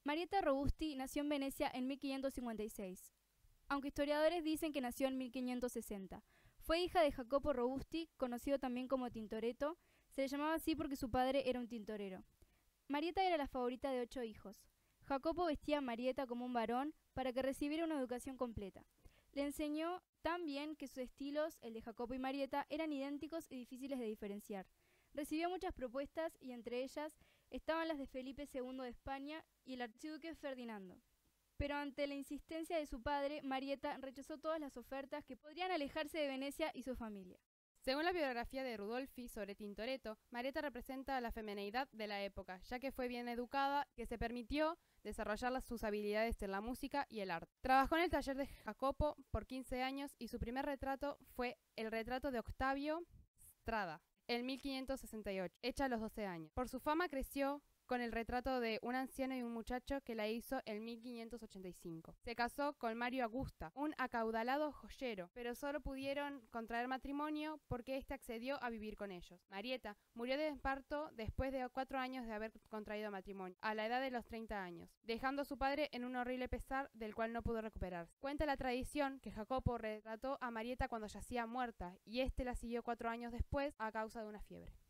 Marietta Robusti nació en Venecia en 1556, aunque historiadores dicen que nació en 1560. Fue hija de Jacopo Robusti, conocido también como Tintoretto. Se le llamaba así porque su padre era un tintorero. Marietta era la favorita de 8 hijos. Jacopo vestía a Marietta como un varón para que recibiera una educación completa. Le enseñó tan bien que sus estilos, el de Jacopo y Marietta, eran idénticos y difíciles de diferenciar. Recibió muchas propuestas y entre ellas estaban las de Felipe II de España y el archiduque Ferdinando. Pero ante la insistencia de su padre, Marietta rechazó todas las ofertas que podrían alejarse de Venecia y su familia. Según la biografía de Rudolfi sobre Tintoretto, Marietta representa la femineidad de la época, ya que fue bien educada, que se permitió desarrollar sus habilidades en la música y el arte. Trabajó en el taller de Jacopo por 15 años y su primer retrato fue el retrato de Octavio Strada, en 1568, hecha a los 12 años. Por su fama creció con el retrato de un anciano y un muchacho que la hizo en 1585. Se casó con Mario Augusta, un acaudalado joyero, pero solo pudieron contraer matrimonio porque éste accedió a vivir con ellos. Marietta murió de parto después de 4 años de haber contraído matrimonio, a la edad de los 30 años, dejando a su padre en un horrible pesar del cual no pudo recuperarse. Cuenta la tradición que Jacopo retrató a Marietta cuando yacía muerta y éste la siguió 4 años después a causa de una fiebre.